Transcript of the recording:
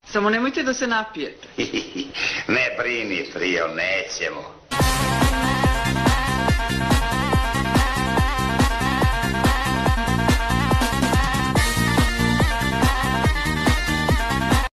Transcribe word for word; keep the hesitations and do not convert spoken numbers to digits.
Samo nemojte da se napijete. Ne brini, Frio, nećemo.